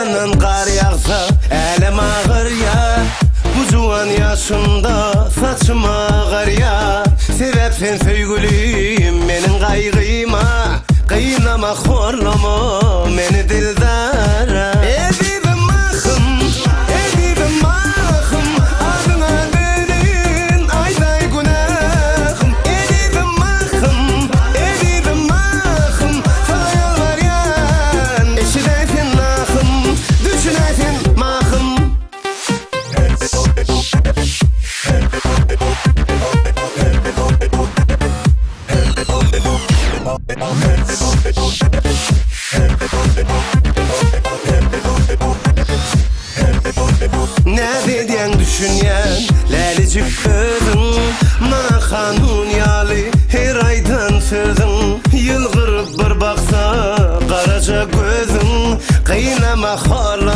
Amanın qar yağsa elim ağır ya. Bu juwan yaşımda saçım ağar ya. Sebepsen söygülüyüm menin kaygıyma. Kıynama horlama meni dildara. Edibim mahım, edibim mahım. Adına verin ayday günahım. Edibim mahım, edibim mahım. Sana yalvar yan eşideysin nahım. Düşüneysin mahım. Ne dediyen düşünyen Lelicik ödün Ma kanun yali her aydan sözdün Yılgırıp bir baksa Karaca gözün Kıynama hor